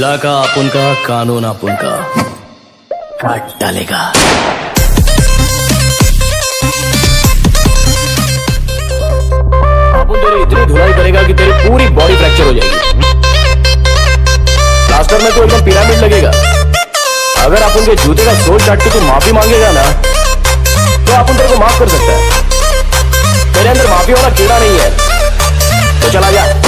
इलाका अपन का, कानून अपन का, काट डालेगा। अपन तेरी इतनी धुलाई करेगा कि तेरी पूरी बॉडी फ्रैक्चर हो जाएगी। प्लास्टर में तो एकदम पिरामिड लगेगा। अगर अपन के जूते का सोल चाट के तू माफी मांगेगा ना, तो अपन तेरे को माफ कर सकता है। तेरे अंदर माफी वाला कीड़ा नहीं है, तो चला जा।